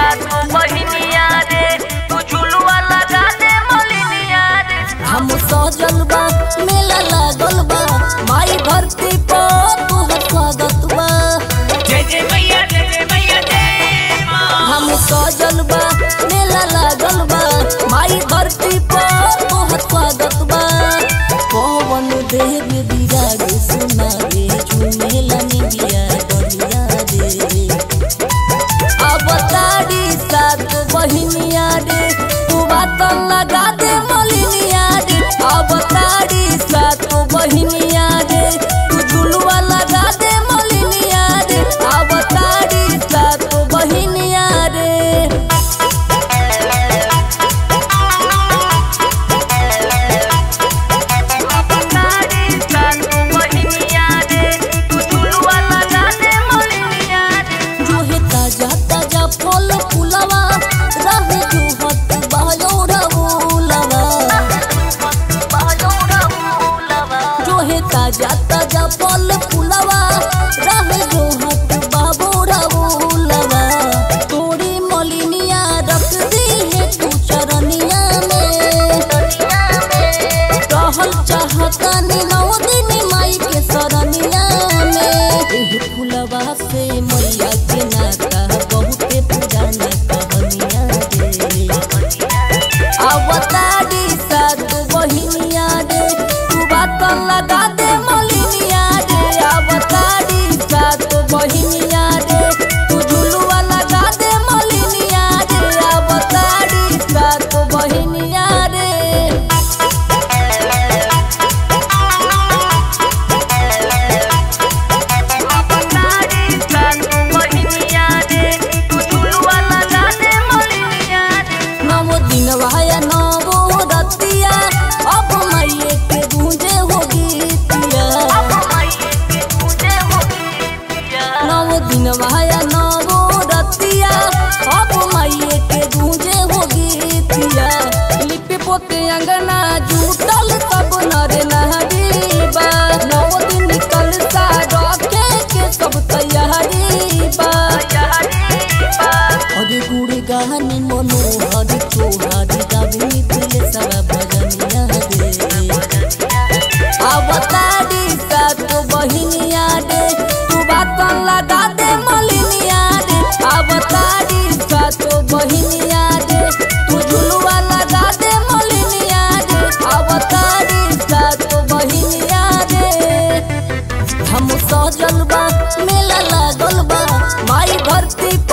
सातो बहिनिया रे तू झुलुआ लगा दे मलिनिया रे। हम सजल बा मेला लागल बा माई धरती पर तोहर स्वागत बा। जय जय मैया जय जय मैया जय मां। हम सजल बा मेला लागल बा माई धरती पर तोहर स्वागत बा। पवन देव बिराज सुना रे झूमेला निबिया दरिया रे। अब ताड़ी सात बहिनिया रे तू बात लगा दे मलिनिया रे। अब ताड़ी सात बहिनिया रे तू झुलुआ लगा दे मलिनिया रे। अब ताड़ी सात बहिनिया रे। फल फुलवा रहे जुहत बहलोरा बुलवा जो है ताजा ताजा फल फुलवा रहे जुहत बाबोरा बुलवा। तोरी मलिनिया रख दी है तू चरनिया में रहल चाहता नौ दिन माई के सरनिया में। फुलवा से मैया के नाता अवतारी सात बहिनिया रे तू बात लगा दे मलिनिया रे। अवतारी सात बहिनिया रे तू झुलुआ लगा दे मलिनिया रे। अवतारी सात बहिनिया रे। दिनवाया नवो रतिया अब मैये के गूंजे हो गीतिया। नवो दिनवाया नवो रतिया अब मैये के गूंजे हो गीतिया। लिपि पोते अंगना जुटल सब नर नारी बा। नौ दिन कलसा रखे के सब तैयारी बा। अरे गुड़ गानी मनोहर तोहारी गावी तुले सब भजनिया रे। अवतारी सात बहिनिया रे तू बात लगा दे मलिनिया रे। अवतारी सात बहिनिया रे तू झुलुआ लगा दे मलिनिया रे। अवतारी सात बहिनिया रे। हम सजल बा मेला लागल बा माई धरती